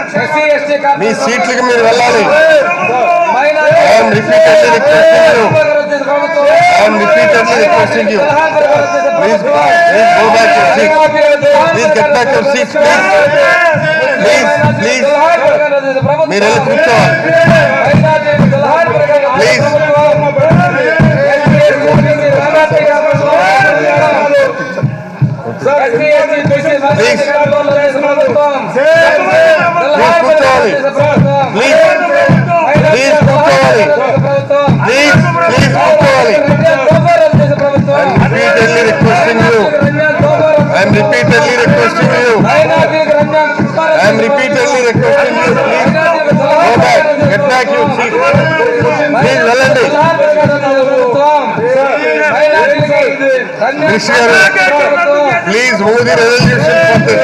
మీ సీట్లకు మీరు వెళ్ళాలి. I'm repeatedly requesting you. Please go back to your seats. Please get back to your seats, please. Please. మీరు వెళ్ళి కూర్చోవాలి. Please. I'm repeatedly requesting you. Please go back. Get back your seat. Please వెళ్ళండి. Please move the resolution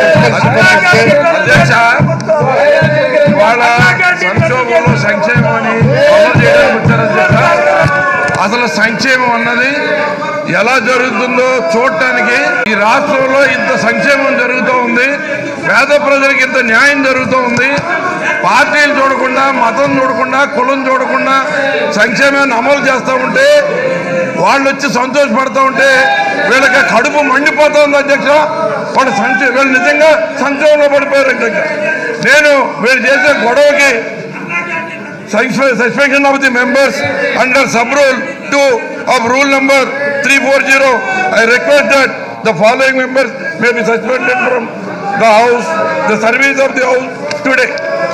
వాళ్ళ సంక్షోభంలో సంక్షేమం అని అమలు చేయడానికి వచ్చారు అధ్యక్ష. అసలు సంక్షేమం అన్నది ఎలా జరుగుతుందో చూడటానికి ఈ రాష్ట్రంలో ఇంత సంక్షేమం జరుగుతూ ఉంది, పేద ప్రజలకు ఇంత న్యాయం జరుగుతూ ఉంది. పార్టీలు చూడకుండా, మతం చూడకుండా, కులం చూడకుండా సంక్షేమాన్ని అమలు చేస్తూ ఉంటే వాళ్ళు వచ్చి సంతోషపడుతూ ఉంటే వీళ్ళకి కడుపు మండిపోతూ ఉంది అధ్యక్ష. వీళ్ళు నిజంగా సంక్షేమంలో పడిపోయారు అధ్యక్ష. నేను వీళ్ళు చేసే గొడవకి suspension of the members under sub-rule 2 of rule number 340. I request that the following members may be suspended from the house, the service of the house today.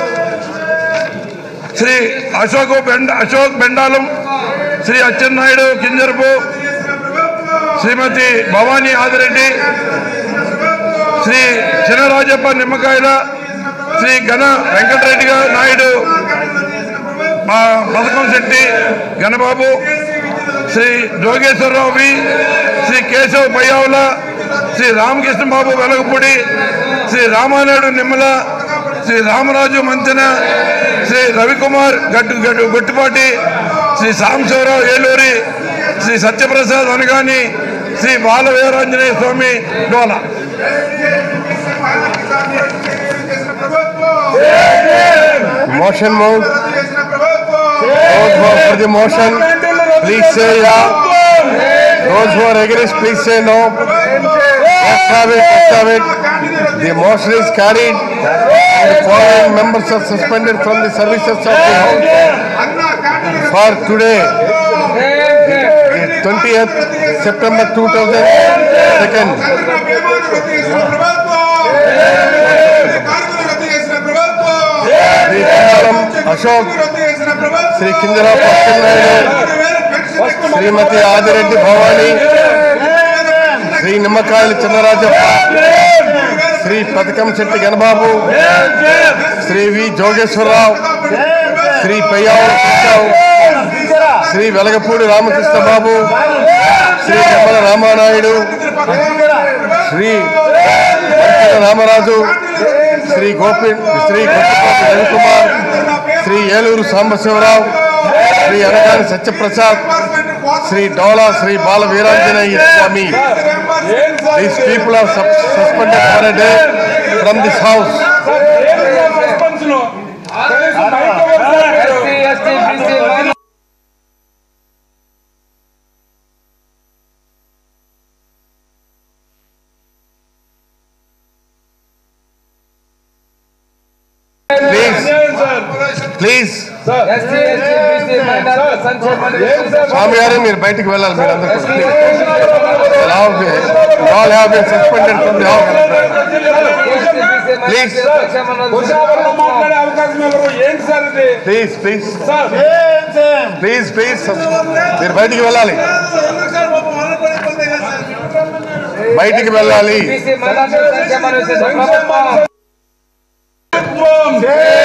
Shri Ashok Bendalam, Shri Achennaidu Kinjarapu, Srimati Bhavani Adireddy, Shri Chinarajappa Nimmakayala, Shri Gana Venkatreddy Naidu, Badakam Setti Ganababu, Shri Jogeshwar V, Shri Keshav Payavla, Shri Ramakrishna Babu Velagapudi, Shri Ramanadu Nimala, Shri Ramaraju Manthana, Shri Ravikumar Guttipati, Shri Samshavrao Yeluri, Shri Satyaprasad Anagani, Shri Balaveeranjanaya Swami Dola. Motion moved. Those who are for the motion, please say yeah. Those who are against, please say no. Let's have it. The motion is carried. The following members are suspended from the services of the House for today, the 20th September 2002. Shri Kandalam Ashok, Shri Kinjarapu Achennaidu, Srimati Adireddy Bhavani, Shri Nimmakayala Chinnarajappa, Shri Badakam Setti Ganababu, Shri V. Jogeshwar Rao, Shri Payavla Keshav, Shri Velagapudi Ramakrishna Babu, Shri Nimala Ramanaidu, Shri Manthana Ramaraju, Shri Guttipati Ravikumar, Shri Yeluru Sambashivarao, Shri Anagani Satyaprasad, Shri Dola, Shri Balaveeranjanaya Swami. These people are suspended for a day from this house. Please. Swami garu meer bayatiki vellali meer andaru all have been suspended from the house. Please. meer bayatiki vellali. Bayatiki vellali.